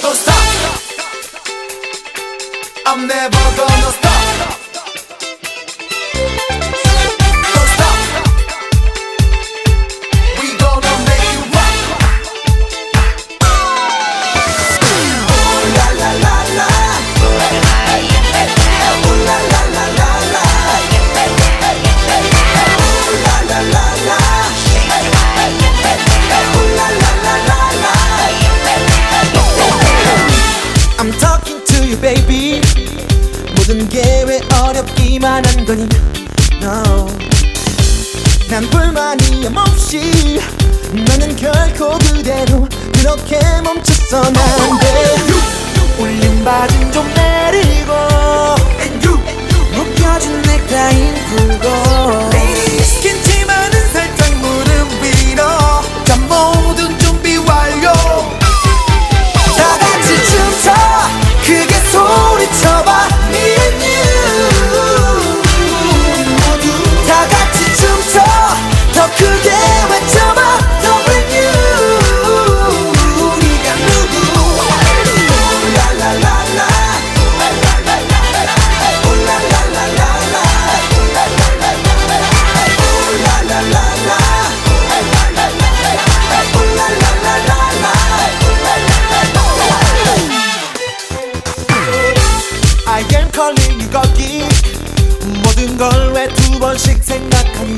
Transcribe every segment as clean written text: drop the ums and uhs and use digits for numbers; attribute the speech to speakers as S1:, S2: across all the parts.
S1: Don't stop. I'm never gonna stop. Don't stop. We gonna make you rock. Oh la la la la. Oh la la la la la. Oh la la la la. Oh la la la la la. I'm talking to you, baby. 모든 게 왜 어렵기만 한 거니? No. 난 불만이 없이 나는 결코 그대로 그렇게 멈췄어는 안 돼. 올린 바진 좀 내리고 묶여진 넥타이는 풀고 긴 치마는 살짝 무릎 위로 자 모든 준비 완료. 다 같이 춤춰 크게 소리쳐봐. Me and you 다 같이 춤춰 더 크게 외쳐봐. W 우리가 누구. 오라라라라 오라라라라 오라라라라 I am calling you 거기 모든 걸 왜 두 번씩 생각하니.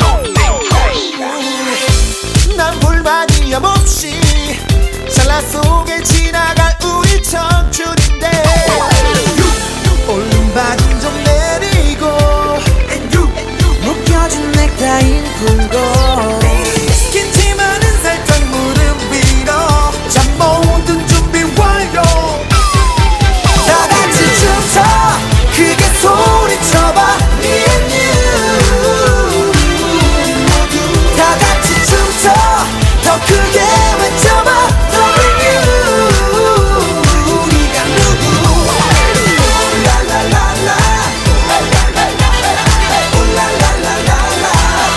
S1: 난 불만이야 몹시 찰나 속에 지나갈 우리 청춘인데 얼른 바진 좀 내리고 묶여진 넥타이는 풀고 긴 치마는 살짝 무릎 위로 자 모든 준비 완료. 다 같이 춤춰 크게 소리쳐봐. Me and you 다 같이 춤춰 더 크게 외쳐봐. W 우리가 누구. 오라라라라 오라라라라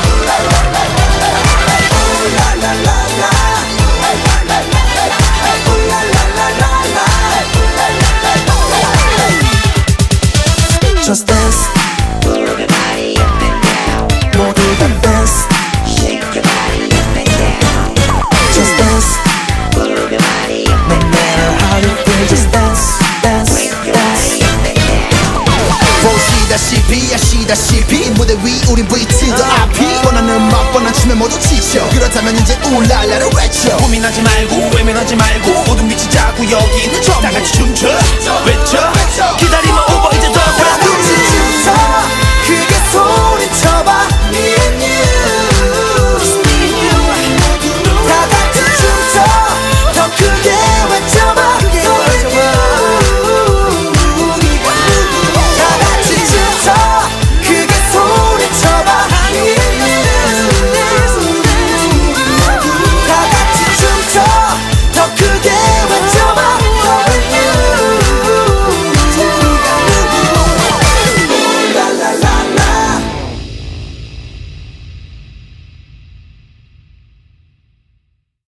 S1: Just dance. Move your body up and down. 모두 다 dance. Shake your body up and down. Just dance. Move your body up and down. No matter how you feel, just dance, dance, dance. 보시다시피 아시다시피 무대 위 우린 VT도 앞이 원하는 음악 원하는 춤에 모두 지쳐. 그렇다면 이제 울랄라를 외쳐. 고민하지 말고 외면하지 말고 모두 미치자고 여기는 전부 다 같이 춤춰 외쳐. 기다려